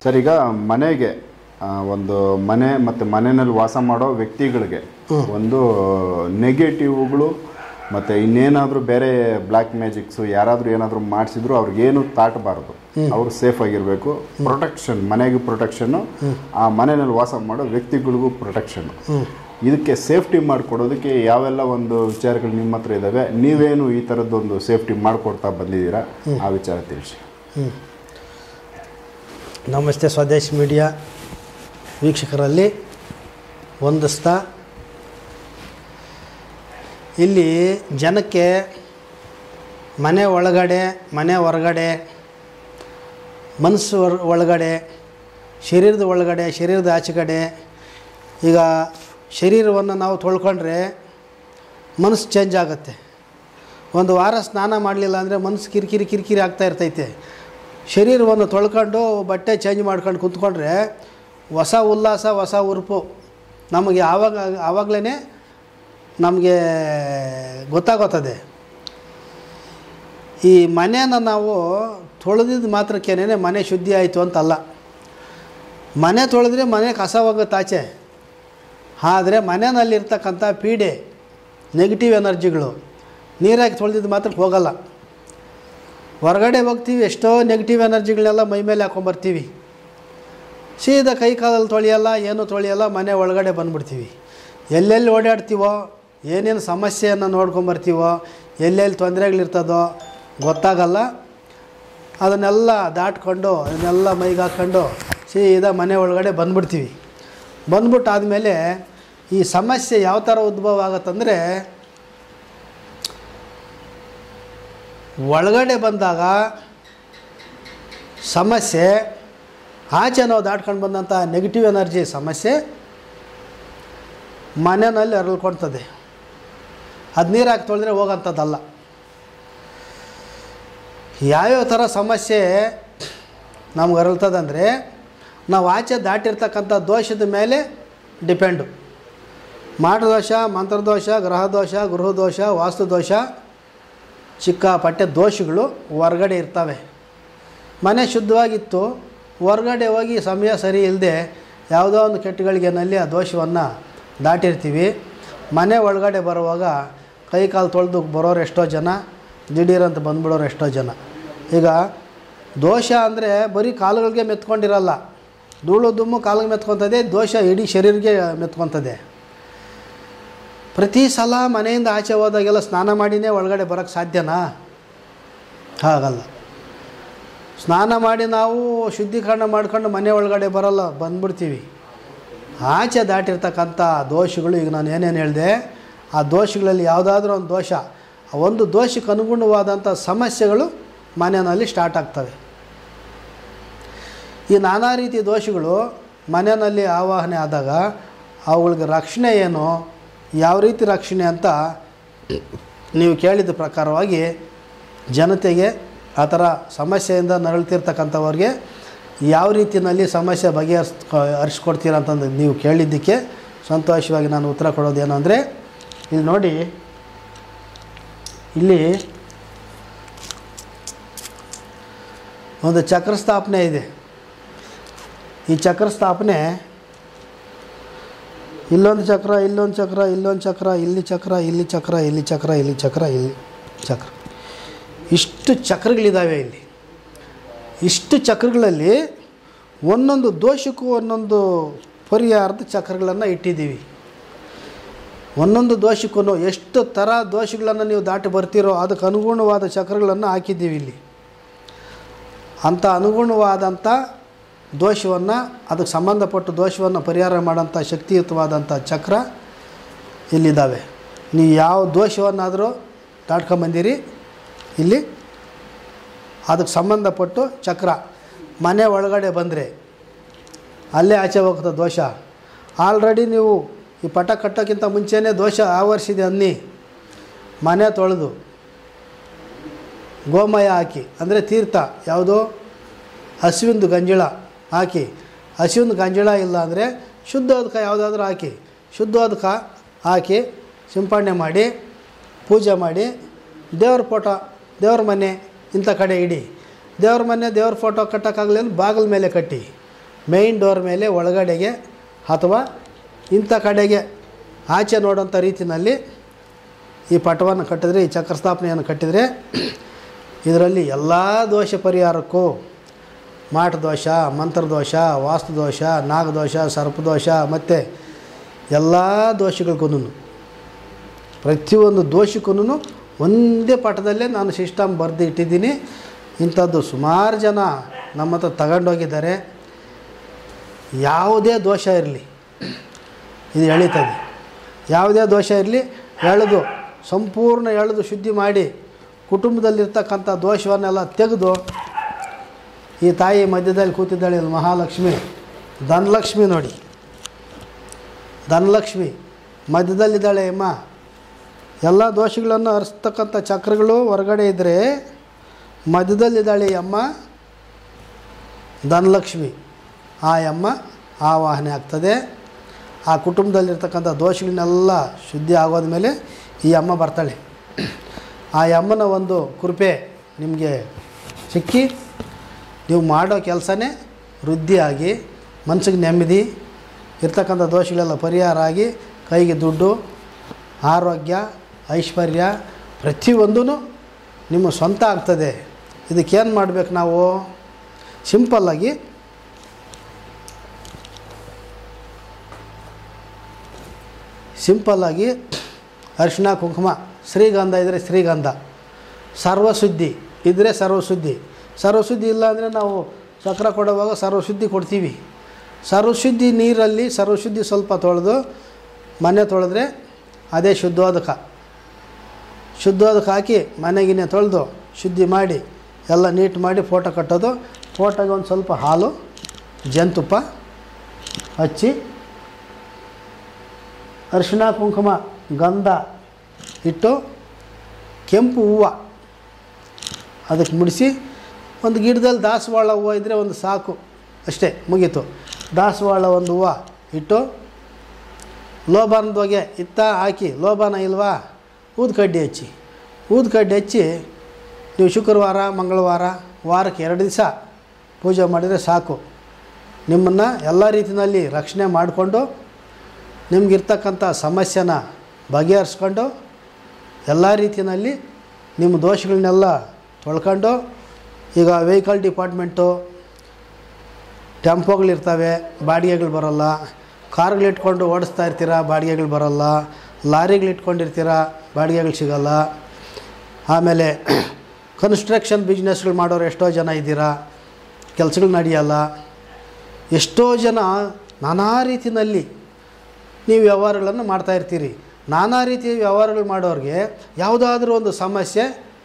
Sir, ಈಗ ಮನೆಗೆ ಒಂದು ಮನೆ ಮತ್ತು ಮನೆಯಲ್ಲಿ ವಾಸ ಮಾಡೋ ವ್ಯಕ್ತಿಗಳಿಗೆ ಒಂದು ನೆಗೆಟಿವ್ಗಳು ಮತ್ತು ಇನ್ನೇನಾದರೂ ಬೇರೆ ಬ್ಲ್ಯಾಕ್ ಮ್ಯಾಜಿಕ್ಸು ಯಾರಾದರೂ ಏನಾದರೂ ಮಾಡಿಸಿದ್ರು ಅವ್ರಿಗೇನು ತಾಟಬಾರ್ದು, ಅವರು ಸೇಫ್ ಆಗಿರಬೇಕು. ಪ್ರೊಟೆಕ್ಷನ್, ಮನೆಗೂ ಪ್ರೊಟೆಕ್ಷನ್ನು, ಆ ಮನೆಯಲ್ಲಿ ವಾಸ ಮಾಡೋ ವ್ಯಕ್ತಿಗಳಿಗೂ ಪ್ರೊಟೆಕ್ಷನ್ನು. ಇದಕ್ಕೆ ಸೇಫ್ಟಿ ಮಾಡಿಕೊಡೋದಕ್ಕೆ ಯಾವೆಲ್ಲ ಒಂದು ವಿಚಾರಗಳು ನಿಮ್ಮ ಹತ್ರ ಇದ್ದಾವೆ, ನೀವೇನು ಈ ಥರದ್ದೊಂದು ಸೇಫ್ಟಿ ಮಾಡಿಕೊಡ್ತಾ ಬಂದಿದ್ದೀರಾ, ಆ ವಿಚಾರ ತಿಳಿಸಿ. ನಮಸ್ತೆ ಸ್ವದೇಶ್ ಮೀಡಿಯಾ ವೀಕ್ಷಕರಲ್ಲಿ ವಂದಿಸ್ತಾ, ಇಲ್ಲಿ ಜನಕ್ಕೆ ಮನೆ ಒಳಗಡೆ, ಮನೆ ಹೊರಗಡೆ, ಮನಸ್ಸು ಒಳಗಡೆ, ಶರೀರದ ಒಳಗಡೆ, ಶರೀರದ ಆಚೆಗಡೆ, ಈಗ ಶರೀರವನ್ನು ನಾವು ತೊಳ್ಕೊಂಡ್ರೆ ಮನಸ್ಸು ಚೇಂಜ್ ಆಗುತ್ತೆ. ಒಂದು ವಾರ ಸ್ನಾನ ಮಾಡಲಿಲ್ಲ ಅಂದರೆ ಮನಸ್ಸು ಕಿರಿಕಿರಿ ಆಗ್ತಾ ಇರ್ತೈತೆ. ಶರೀರವನ್ನು ತೊಳ್ಕೊಂಡು ಬಟ್ಟೆ ಚೇಂಜ್ ಮಾಡ್ಕೊಂಡು ಕೂತ್ಕೊಂಡ್ರೆ ಹೊಸ ಉಲ್ಲಾಸ, ಹೊಸ ಉರುಪು ನಮಗೆ ಆವಾಗಲೇ ನಮಗೆ ಗೊತ್ತಾಗುತ್ತದೆ. ಈ ಮನೆಯನ್ನು ನಾವು ತೊಳೆದಿದ್ದು ಮಾತ್ರಕ್ಕೇನೆ ಮನೆ ಶುದ್ಧಿ ಆಯಿತು ಅಂತಲ್ಲ. ಮನೆ ತೊಳೆದ್ರೆ ಮನೆ ಕಸ ಹೋಗುತ್ತೆ ಆಚೆ. ಆದರೆ ಮನೆಯಲ್ಲಿರ್ತಕ್ಕಂಥ ಪೀಡೆ, ನೆಗೆಟಿವ್ ಎನರ್ಜಿಗಳು ನೀರಾಗಿ ತೊಳೆದಿದ್ದು ಮಾತ್ರ ಹೋಗಲ್ಲ. ಹೊರಗಡೆ ಹೋಗ್ತೀವಿ, ಎಷ್ಟೋ ನೆಗೆಟಿವ್ ಎನರ್ಜಿಗಳನ್ನೆಲ್ಲ ಮೈ ಮೇಲೆ ಹಾಕ್ಕೊಂಬರ್ತೀವಿ. ಸೀದಾ ಕೈ ಕಾಲಲ್ಲಿ ತೊಳೆಯಲ್ಲ, ಏನೂ ತೊಳೆಯಲ್ಲ, ಮನೆ ಒಳಗಡೆ ಬಂದುಬಿಡ್ತೀವಿ. ಎಲ್ಲೆಲ್ಲಿ ಓಡಾಡ್ತೀವೋ, ಏನೇನು ಸಮಸ್ಯೆಯನ್ನು ನೋಡ್ಕೊಂಬರ್ತೀವೋ, ಎಲ್ಲೆಲ್ಲಿ ತೊಂದರೆಗಳಿರ್ತದೋ ಗೊತ್ತಾಗಲ್ಲ. ಅದನ್ನೆಲ್ಲ ದಾಟ್ಕೊಂಡು, ಅದನ್ನೆಲ್ಲ ಮೈಗೆ ಹಾಕ್ಕೊಂಡು ಸೀದಾ ಮನೆ ಒಳಗಡೆ ಬಂದುಬಿಡ್ತೀವಿ. ಬಂದ್ಬಿಟ್ಟಾದಮೇಲೆ ಈ ಸಮಸ್ಯೆ ಯಾವ ಥರ ಉದ್ಭವ ಆಗುತ್ತಂದರೆ, ಒಳಗಡೆ ಬಂದಾಗ ಸಮಸ್ಯೆ, ಆಚೆ ನಾವು ದಾಟ್ಕೊಂಡು ಬಂದಂಥ ನೆಗೆಟಿವ್ ಎನರ್ಜಿ ಸಮಸ್ಯೆ ಮನೆಯಲ್ಲಿ ಅರಳ್ಕೊಳ್ತದೆ. ಅದು ನೀರು ಹಾಕಿ ತೊಳೆದ್ರೆ ಹೋಗೋಂಥದ್ದಲ್ಲ. ಯಾವ್ಯಾವ ಥರ ಸಮಸ್ಯೆ ನಮ್ಗೆ ಅರಳ್ತದಂದರೆ, ನಾವು ಆಚೆ ದಾಟಿರ್ತಕ್ಕಂಥ ದೋಷದ ಮೇಲೆ ಡಿಪೆಂಡು. ಮಾಡದೋಷ, ಮಂತ್ರದೋಷ, ಗ್ರಹದೋಷ, ಗೃಹದೋಷ, ವಾಸ್ತುದೋಷ, ಚಿಕ್ಕಪಟ್ಟೆ ದೋಷಗಳು ಹೊರಗಡೆ ಇರ್ತವೆ. ಮನೆ ಶುದ್ಧವಾಗಿತ್ತು, ಹೊರಗಡೆ ಹೋಗಿ ಸಮಯ ಸರಿ ಇಲ್ಲದೆ ಯಾವುದೋ ಒಂದು ಕೆಟ್ಟಗಳಿಗೆನಲ್ಲಿ ಆ ದೋಷವನ್ನು ದಾಟಿರ್ತೀವಿ. ಮನೆ ಒಳಗಡೆ ಬರುವಾಗ ಕೈ ಕಾಲು ತೊಳೆದು ಬರೋರು ಎಷ್ಟೋ ಜನ, ದಿಢೀರಂತ ಬಂದುಬಿಡೋರು ಎಷ್ಟೋ ಜನ. ಈಗ ದೋಷ ಅಂದರೆ ಬರೀ ಕಾಲುಗಳಿಗೆ ಮೆತ್ಕೊಂಡಿರಲ್ಲ, ಧೂಳು ದುಮ್ಮು ಕಾಲಿಗೆ ಮೆತ್ಕೊತದೆ, ದೋಷ ಇಡೀ ಶರೀರಕ್ಕೆ ಮೆತ್ಕೊತದೆ. ಪ್ರತಿ ಸಲ ಮನೆಯಿಂದ ಆಚೆ ಹೋದಾಗೆಲ್ಲ ಸ್ನಾನ ಮಾಡಿನೇ ಒಳಗಡೆ ಬರೋಕ್ಕೆ ಸಾಧ್ಯನಾ? ಹಾಗಲ್ಲ. ಸ್ನಾನ ಮಾಡಿ ನಾವು ಶುದ್ಧೀಕರಣ ಮಾಡ್ಕೊಂಡು ಮನೆ ಒಳಗಡೆ ಬರೋಲ್ಲ, ಬಂದ್ಬಿಡ್ತೀವಿ. ಆಚೆ ದಾಟಿರ್ತಕ್ಕಂಥ ದೋಷಗಳು, ಈಗ ನಾನು ಏನೇನು ಹೇಳಿದೆ, ಆ ದೋಷಗಳಲ್ಲಿ ಯಾವುದಾದ್ರೂ ಒಂದು ದೋಷ, ಆ ಒಂದು ದೋಷಕ್ಕೆ ಅನುಗುಣವಾದಂಥ ಸಮಸ್ಯೆಗಳು ಮನೆಯಲ್ಲಿ ಸ್ಟಾರ್ಟ್ ಆಗ್ತವೆ. ಈ ನಾನಾ ರೀತಿ ದೋಷಗಳು ಮನೆಯಲ್ಲಿ ಆವಾಹನೆ ಆದಾಗ ಅವುಗಳಿಗೆ ರಕ್ಷಣೆ ಏನು, ಯಾವ ರೀತಿ ರಕ್ಷಣೆ ಅಂತ ನೀವು ಕೇಳಿದ ಪ್ರಕಾರವಾಗಿ ಜನತೆಗೆ, ಆ ಥರ ಸಮಸ್ಯೆಯಿಂದ ನರಳ್ತಿರ್ತಕ್ಕಂಥವ್ರಿಗೆ ಯಾವ ರೀತಿಯಲ್ಲಿ ಸಮಸ್ಯೆ ಹರಿಸ್ಕೊಡ್ತೀರ ಅಂತಂದು ನೀವು ಕೇಳಿದ್ದಕ್ಕೆ ಸಂತೋಷವಾಗಿ ನಾನು ಉತ್ತರ ಕೊಡೋದೇನು ಅಂದರೆ, ಇಲ್ಲಿ ನೋಡಿ, ಇಲ್ಲಿ ಒಂದು ಚಕ್ರ ಸ್ಥಾಪನೆ ಇದೆ. ಈ ಚಕ್ರ ಸ್ಥಾಪನೆ ಇಲ್ಲೊಂದು ಚಕ್ರ, ಇಲ್ಲೊಂದು ಚಕ್ರ, ಇಲ್ಲೊಂದು ಚಕ್ರ, ಇಲ್ಲಿ ಚಕ್ರ, ಇಲ್ಲಿ ಚಕ್ರ, ಇಲ್ಲಿ ಚಕ್ರ, ಇಲ್ಲಿ ಚಕ್ರ, ಇಲ್ಲಿ ಚಕ್ರ, ಇಷ್ಟು ಚಕ್ರಗಳಿದ್ದಾವೆ. ಇಲ್ಲಿ ಇಷ್ಟು ಚಕ್ರಗಳಲ್ಲಿ ಒಂದೊಂದು ದೋಷಕ್ಕೂ ಒಂದೊಂದು ಪರಿಹಾರದ ಚಕ್ರಗಳನ್ನು ಇಟ್ಟಿದ್ದೀವಿ. ಒಂದೊಂದು ದೋಷಕ್ಕೂ ಎಷ್ಟು ಥರ ದೋಷಗಳನ್ನು ನೀವು ದಾಟಿ ಬರ್ತೀರೋ ಅದಕ್ಕೆ ಅನುಗುಣವಾದ ಚಕ್ರಗಳನ್ನು ಹಾಕಿದ್ದೀವಿ. ಇಲ್ಲಿ ಅಂಥ ಅನುಗುಣವಾದಂಥ ದೋಷವನ್ನು, ಅದಕ್ಕೆ ಸಂಬಂಧಪಟ್ಟ ದೋಷವನ್ನು ಪರಿಹಾರ ಮಾಡೋಂಥ ಶಕ್ತಿಯುತವಾದಂಥ ಚಕ್ರ ಇಲ್ಲಿದ್ದಾವೆ. ನೀವು ಯಾವ ದೋಷವನ್ನಾದರೂ ದಾಟ್ಕೊಂಬಂದಿರಿ, ಇಲ್ಲಿ ಅದಕ್ಕೆ ಸಂಬಂಧಪಟ್ಟು ಚಕ್ರ ಮನೆ ಒಳಗಡೆ ಬಂದರೆ ಅಲ್ಲೇ ಆಚೆ ಹೋಗ್ತದೆ ದೋಷ. ಆಲ್ರೆಡಿ ನೀವು ಈ ಪಟ ಕಟ್ಟೋಕ್ಕಿಂತ ಮುಂಚೆನೇ ದೋಷ ಆವರಿಸಿದೆ ಅನ್ನಿ, ಮನೆ ತೊಳೆದು ಗೋಮಯ ಹಾಕಿ, ಅಂದರೆ ತೀರ್ಥ, ಯಾವುದೋ ಹಸುವಿಂದು ಗಂಜಳ ಹಾಕಿ, ಹಸುವಿನ ಗಂಜಳ ಇಲ್ಲ ಅಂದರೆ ಶುದ್ಧೋದಕ ಯಾವುದಾದ್ರೂ ಹಾಕಿ, ಶುದ್ಧೋದಕ ಹಾಕಿ ಸಿಂಪಡಣೆ ಮಾಡಿ ಪೂಜೆ ಮಾಡಿ, ದೇವ್ರ ಫೋಟೋ, ದೇವ್ರ ಮನೆ ಇಂಥ ಕಡೆ ಇಡಿ. ದೇವ್ರ ಮನೆ, ದೇವ್ರ ಫೋಟೋ ಕಟ್ಟೋಕ್ಕಾಗಲಿ ಬಾಗಿಲ ಮೇಲೆ ಕಟ್ಟಿ. ಮೇಯ್ನ್ ಡೋರ್ ಮೇಲೆ ಒಳಗಡೆಗೆ ಅಥವಾ ಇಂಥ ಕಡೆಗೆ ಆಚೆ ನೋಡೋಂಥ ರೀತಿಯಲ್ಲಿ ಈ ಪಟವನ್ನು ಕಟ್ಟಿದ್ರೆ, ಈ ಚಕ್ರ ಸ್ಥಾಪನೆಯನ್ನು ಕಟ್ಟಿದರೆ ಇದರಲ್ಲಿ ಎಲ್ಲ ದೋಷ ಪರಿಹಾರಕ್ಕೂ ಮಾಟದೋಷ, ಮಂತ್ರದೋಷ, ವಾಸ್ತುದೋಷ, ನಾಗದೋಷ, ಸರ್ಪದೋಷ ಮತ್ತು ಎಲ್ಲ ದೋಷಗಳಿಗೂ ಪ್ರತಿಯೊಂದು ದೋಷಕ್ಕೂ ಒಂದೇ ಪಟದಲ್ಲೇ ನಾನು ಸಿಸ್ಟಮ್ ಬರೆದು ಇಟ್ಟಿದ್ದೀನಿ. ಇಂಥದ್ದು ಸುಮಾರು ಜನ ನಮ್ಮ ಹತ್ರ ತಗೊಂಡೋಗಿದ್ದಾರೆ. ಯಾವುದೇ ದೋಷ ಇರಲಿ ಇದು ಎಳೀತದೆ, ಯಾವುದೇ ದೋಷ ಇರಲಿ ಎಳೆದು ಸಂಪೂರ್ಣ ಎಳೆದು ಶುದ್ಧಿ ಮಾಡಿ ಕುಟುಂಬದಲ್ಲಿರ್ತಕ್ಕಂಥ ದೋಷವನ್ನೆಲ್ಲ ತೆಗೆದು ಈ ತಾಯಿ ಮಧ್ಯದಲ್ಲಿ ಕೂತಿದ್ದಾಳೆ ಮಹಾಲಕ್ಷ್ಮಿ, ಧನಲಕ್ಷ್ಮಿ ನೋಡಿ, ಧನಲಕ್ಷ್ಮಿ ಮಧ್ಯದಲ್ಲಿದ್ದಾಳೆ ಅಮ್ಮ. ಎಲ್ಲ ದೋಷಗಳನ್ನು ಹರಿಸ್ತಕ್ಕಂಥ ಚಕ್ರಗಳು ಹೊರಗಡೆ ಇದ್ದರೆ ಮಧ್ಯದಲ್ಲಿದ್ದಾಳೆ ಅಮ್ಮ ಧನಲಕ್ಷ್ಮಿ. ಆ ಅಮ್ಮ ಆವಾಹನೆ ಆಗ್ತದೆ. ಆ ಕುಟುಂಬದಲ್ಲಿರ್ತಕ್ಕಂಥ ದೋಷಗಳನ್ನೆಲ್ಲ ಶುದ್ಧಿ ಆಗೋದ್ಮೇಲೆ ಈ ಅಮ್ಮ ಬರ್ತಾಳೆ. ಆ ಅಮ್ಮನ ಒಂದು ಕೃಪೆ ನಿಮಗೆ ಸಿಕ್ಕಿ ನೀವು ಮಾಡೋ ಕೆಲಸನೇ ವೃದ್ಧಿಯಾಗಿ ಮನಸ್ಸಿಗೆ ನೆಮ್ಮದಿ, ಇರ್ತಕ್ಕಂಥ ದೋಷಗಳೆಲ್ಲ ಪರಿಹಾರ ಆಗಿ ಕೈಗೆ ದುಡ್ಡು, ಆರೋಗ್ಯ, ಐಶ್ವರ್ಯ ಪ್ರತಿಯೊಂದೂ ನಿಮ್ಮ ಸ್ವಂತ ಆಗ್ತದೆ. ಇದಕ್ಕೇನು ಮಾಡಬೇಕು ನಾವು? ಸಿಂಪಲ್ಲಾಗಿ ಅರಿಶಿಣ ಕುಂಕುಮ, ಶ್ರೀಗಂಧ ಇದ್ದರೆ ಶ್ರೀಗಂಧ, ಸರ್ವಶುದ್ಧಿ ಇದ್ದರೆ ಸರ್ವಶುದ್ಧಿ. ಸರ್ವಶುದ್ಧಿ ಇಲ್ಲ ಅಂದರೆ ನಾವು ಚಕ್ರ ಕೊಡುವಾಗ ಸರ್ವಶುದ್ಧಿ ಕೊಡ್ತೀವಿ. ಸರ್ವಶುದ್ಧಿ ನೀರಲ್ಲಿ ಸರ್ವಶುದ್ಧಿ ಸ್ವಲ್ಪ ತೊಳೆದು ಮನೆ ತೊಳೆದ್ರೆ ಅದೇ ಶುದ್ಧೋದಕ. ಶುದ್ಧೋದಕ್ಕೆ ಹಾಕಿ ಮನೆಗಿನೇ ತೊಳೆದು ಶುದ್ಧಿ ಮಾಡಿ ಎಲ್ಲ ನೀಟ್ ಮಾಡಿ ಫೋಟೋ ಕಟ್ಟೋದು. ಫೋಟೋಗೆ ಒಂದು ಸ್ವಲ್ಪ ಹಾಲು, ಜೇನುತುಪ್ಪ ಹಚ್ಚಿ ಅರಿಶಿಣ ಕುಂಕುಮ ಗಂಧ ಇಟ್ಟು ಕೆಂಪು ಹೂವು ಅದಕ್ಕೆ ಮುಡಿಸಿ, ಒಂದು ಗಿಡದಲ್ಲಿ ದಾಸವಾಳ ಹೂವು ಇದ್ದರೆ ಒಂದು ಸಾಕು, ಅಷ್ಟೇ ಮುಗೀತು. ದಾಸವಾಳ ಒಂದು ಹೂವು ಇಟ್ಟು ಲೋಬಾನದ ಹೊಗೆ ಇತ್ತ ಹಾಕಿ, ಲೋಬಾನ ಇಲ್ವಾ ಊದ್ಕಡ್ಡಿ ಹಚ್ಚಿ, ಊದ್ಕಡ್ಡಿ ಹಚ್ಚಿ ನೀವು ಶುಕ್ರವಾರ ಮಂಗಳವಾರ ವಾರಕ್ಕೆ 2 ದಿವಸ ಪೂಜೆ ಮಾಡಿದರೆ ಸಾಕು. ನಿಮ್ಮನ್ನು ಎಲ್ಲ ರೀತಿಯಲ್ಲಿ ರಕ್ಷಣೆ ಮಾಡಿಕೊಂಡು ನಿಮಗಿರ್ತಕ್ಕಂಥ ಸಮಸ್ಯೆನ ಬಗೆಹರಿಸ್ಕೊಂಡು ಎಲ್ಲ ರೀತಿಯಲ್ಲಿ ನಿಮ್ಮ ದೋಷಗಳನ್ನೆಲ್ಲ ತೊಳ್ಕೊಂಡು, ಈಗ ವೆಹಿಕಲ್ ಡಿಪಾರ್ಟ್ಮೆಂಟು ಟೆಂಪೋಗಳಿರ್ತವೆ, ಬಾಡಿಗೆಗಳು ಬರೋಲ್ಲ. ಕಾರ್ಗಳಿಟ್ಕೊಂಡು ಓಡಿಸ್ತಾ ಇರ್ತೀರ, ಬಾಡಿಗೆಗಳು ಬರೋಲ್ಲ. ಲಾರಿಗಳಿಟ್ಕೊಂಡಿರ್ತೀರ, ಬಾಡಿಗೆಗಳು ಸಿಗೋಲ್ಲ. ಆಮೇಲೆ ಕನ್ಸ್ಟ್ರಕ್ಷನ್ ಬಿಸ್ನೆಸ್ಗಳು ಮಾಡೋರು ಎಷ್ಟೋ ಜನ ಇದ್ದೀರಾ, ಕೆಲಸಗಳು ನಡೆಯಲ್ಲ. ಎಷ್ಟೋ ಜನ ನಾನಾ ರೀತಿಯಲ್ಲಿ ನೀವು ವ್ಯವಹಾರಗಳನ್ನು ಮಾಡ್ತಾಯಿರ್ತೀರಿ. ನಾನಾ ರೀತಿಯ ವ್ಯವಹಾರಗಳು ಮಾಡೋರಿಗೆ ಯಾವುದಾದ್ರೂ ಒಂದು ಸಮಸ್ಯೆ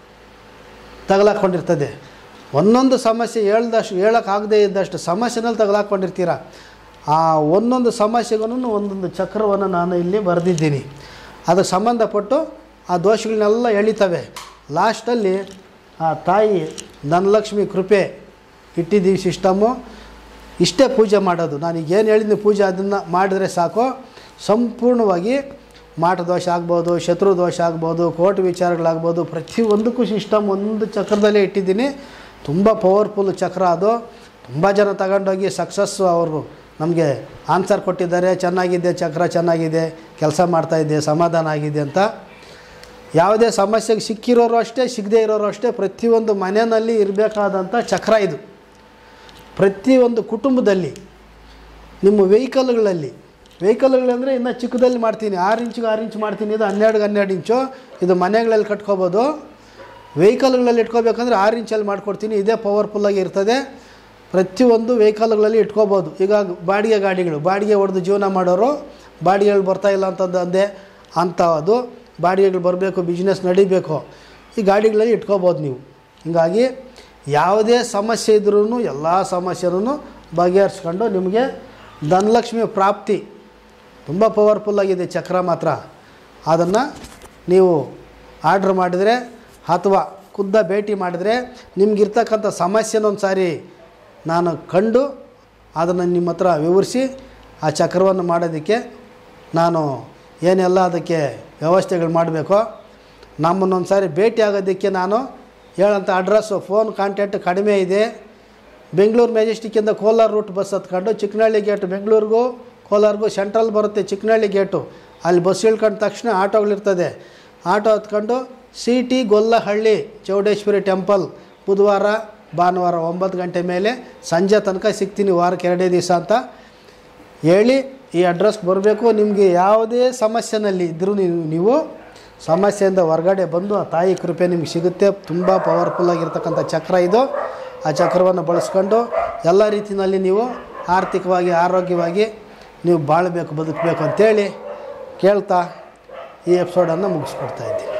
ತಗಲಾಕೊಂಡಿರ್ತದೆ. ಒಂದೊಂದು ಸಮಸ್ಯೆ ಹೇಳೋಕ್ಕಾಗದೇ ಇದ್ದಷ್ಟು ಸಮಸ್ಯೆನಲ್ಲಿ ತಗಲಾಕೊಂಡಿರ್ತೀರ. ಆ ಒಂದೊಂದು ಸಮಸ್ಯೆಗೂ ಒಂದೊಂದು ಚಕ್ರವನ್ನು ನಾನು ಇಲ್ಲಿ ಬರೆದಿದ್ದೀನಿ. ಅದಕ್ಕೆ ಸಂಬಂಧಪಟ್ಟು ಆ ದೋಷಗಳನ್ನೆಲ್ಲ ಎಳಿತವೆ. ಲಾಸ್ಟಲ್ಲಿ ಆ ತಾಯಿ ಧನಲಕ್ಷ್ಮಿ ಕೃಪೆ ಇಟ್ಟಿದ್ದೀವಿ ಸಿಸ್ಟಮು. ಇಷ್ಟೇ ಪೂಜೆ ಮಾಡೋದು. ನಾನೀಗೇನು ಹೇಳಿದ್ದೀನಿ ಪೂಜೆ ಅದನ್ನು ಮಾಡಿದ್ರೆ ಸಾಕು. ಸಂಪೂರ್ಣವಾಗಿ ಮಾಟದೋಷ ಆಗ್ಬೋದು, ಶತ್ರು ದೋಷ ಆಗ್ಬೋದು, ಕೋರ್ಟ್ ವಿಚಾರಗಳಾಗ್ಬೋದು, ಪ್ರತಿಯೊಂದಕ್ಕೂ ಸಿಸ್ಟಮ್ ಒಂದು ಚಕ್ರದಲ್ಲೇ ಇಟ್ಟಿದ್ದೀನಿ. ತುಂಬ ಪವರ್ಫುಲ್ ಚಕ್ರ ಅದು. ತುಂಬ ಜನ ತಗೊಂಡೋಗಿ ಸಕ್ಸಸ್ಸು ಅವರು ನಮಗೆ ಆನ್ಸರ್ ಕೊಟ್ಟಿದ್ದಾರೆ. ಚೆನ್ನಾಗಿದೆ ಚಕ್ರ, ಚೆನ್ನಾಗಿದೆ, ಕೆಲಸ ಮಾಡ್ತಾಯಿದ್ದೆ, ಸಮಾಧಾನ ಆಗಿದೆ ಅಂತ. ಯಾವುದೇ ಸಮಸ್ಯೆಗೆ ಸಿಕ್ಕಿರೋರು ಅಷ್ಟೇ, ಸಿಗದೇ ಇರೋರು ಅಷ್ಟೇ, ಪ್ರತಿಯೊಂದು ಮನೆಯಲ್ಲಿ ಇರಬೇಕಾದಂಥ ಚಕ್ರ ಇದು. ಪ್ರತಿಯೊಂದು ಕುಟುಂಬದಲ್ಲಿ ನಿಮ್ಮ ವೆಹಿಕಲ್ಗಳಂದರೆ ಇನ್ನೂ ಚಿಕ್ಕದಲ್ಲಿ ಮಾಡ್ತೀನಿ, 6 ಇಂಚಿಗೆ 6 ಇಂಚು ಮಾಡ್ತೀನಿ. ಇದು 12 ಇಂಚು. ಇದು ಮನೆಗಳಲ್ಲಿ ಕಟ್ಕೋಬೋದು. ವೆಹಿಕಲ್ಗಳಲ್ಲಿ ಇಟ್ಕೋಬೇಕಂದ್ರೆ 6 ಇಂಚಲ್ಲಿ ಮಾಡಿಕೊಡ್ತೀನಿ. ಇದೇ ಪವರ್ಫುಲ್ಲಾಗಿ ಇರ್ತದೆ. ಪ್ರತಿಯೊಂದು ವೆಹಿಕಲ್ಗಳಲ್ಲಿ ಇಟ್ಕೋಬೋದು. ಈಗ ಬಾಡಿಗೆ ಗಾಡಿಗಳು, ಬಾಡಿಗೆ ಹೊಡೆದು ಜೀವನ ಮಾಡೋರು, ಬಾಡಿಗೆಗಳು ಬರ್ತಾಯಿಲ್ಲ ಅಂತಂದು ಅಂದೆ ಅಂಥದ್ದು. ಬಾಡಿಗೆಗಳು ಬರಬೇಕು, ಬಿಸ್ನೆಸ್ ನಡಿಬೇಕು, ಈ ಗಾಡಿಗಳಲ್ಲಿ ಇಟ್ಕೋಬೋದು ನೀವು. ಹೀಗಾಗಿ ಯಾವುದೇ ಸಮಸ್ಯೆ ಇದ್ರೂ ಎಲ್ಲ ಸಮಸ್ಯೆನೂ ಬಗೆಹರಿಸ್ಕೊಂಡು ನಿಮಗೆ ಧನಲಕ್ಷ್ಮಿ ಪ್ರಾಪ್ತಿ. ತುಂಬ ಪವರ್ಫುಲ್ಲಾಗಿದೆ ಚಕ್ರ ಮಾತ್ರ. ಅದನ್ನು ನೀವು ಆರ್ಡ್ರ್ ಮಾಡಿದರೆ ಅಥವಾ ಖುದ್ದ ಭೇಟಿ ಮಾಡಿದರೆ ನಿಮಗಿರ್ತಕ್ಕಂಥ ಸಮಸ್ಯೆನೊಂದು ಸಾರಿ ನಾನು ಕಂಡು ಅದನ್ನು ನಿಮ್ಮ ಹತ್ರ ವಿವರಿಸಿ ಆ ಚಕ್ರವನ್ನು ಮಾಡೋದಕ್ಕೆ ನಾನು ಏನೆಲ್ಲ ಅದಕ್ಕೆ ವ್ಯವಸ್ಥೆಗಳು ಮಾಡಬೇಕೋ, ನಮ್ಮನ್ನೊಂದು ಸಾರಿ ಭೇಟಿ ಆಗೋದಕ್ಕೆ ನಾನು ಹೇಳೋಂಥ ಅಡ್ರೆಸ್ಸು, ಫೋನ್ ಕಾಂಟ್ಯಾಕ್ಟ್ ಕಡಿಮೆ ಇದೆ. ಬೆಂಗಳೂರು ಮೆಜೆಸ್ಟಿಕ್ಕಿಂದ ಕೋಲಾರ ರೂಟ್ ಬಸ್ ಹತ್ಕೊಂಡು ಚಿಕ್ಕನಹಳ್ಳಿ ಗೇಟು ಬೆಂಗಳೂರಿಗೂ ಕೋಲಾರ್ಗೂ ಸೆಂಟ್ರಲ್ ಬರುತ್ತೆ ಚಿಕ್ಕನಹಳ್ಳಿ ಗೇಟು. ಅಲ್ಲಿ ಬಸ್ ಇಳ್ಕೊಂಡ ತಕ್ಷಣ ಆಟೋಗಳಿರ್ತದೆ. ಆಟೋ ಹತ್ಕೊಂಡು ಸಿಟಿ ಗೊಲ್ಲಹಳ್ಳಿ ಚೌಡೇಶ್ವರಿ ಟೆಂಪಲ್ ಬುಧವಾರ ಭಾನುವಾರ 9 ಗಂಟೆ ಮೇಲೆ ಸಂಜೆ ತನಕ ಸಿಗ್ತೀನಿ, ವಾರಕ್ಕೆ 2 ದಿವಸ ಅಂತ ಹೇಳಿ ಈ ಅಡ್ರೆಸ್ಗೆ ಬರಬೇಕು. ನಿಮಗೆ ಯಾವುದೇ ಸಮಸ್ಯೆನಲ್ಲಿ ಇದ್ದರೂ ನೀವು ಸಮಸ್ಯೆಯಿಂದ ಹೊರಗಡೆ ಬಂದು ಆ ತಾಯಿ ಕೃಪೆ ನಿಮಗೆ ಸಿಗುತ್ತೆ. ತುಂಬ ಪವರ್ಫುಲ್ಲಾಗಿರ್ತಕ್ಕಂಥ ಚಕ್ರ ಇದು. ಆ ಚಕ್ರವನ್ನು ಬಳಸ್ಕೊಂಡು ಎಲ್ಲ ರೀತಿಯಲ್ಲಿ ನೀವು ಆರ್ಥಿಕವಾಗಿ ಆರೋಗ್ಯವಾಗಿ ನೀವು ಬಾಳಬೇಕು, ಬದುಕಬೇಕು ಅಂತೇಳಿ ಕೇಳ್ತಾ ಈ ಎಪಿಸೋಡನ್ನು ಮುಗಿಸ್ಕೊಡ್ತಾಯಿದ್ದೀನಿ.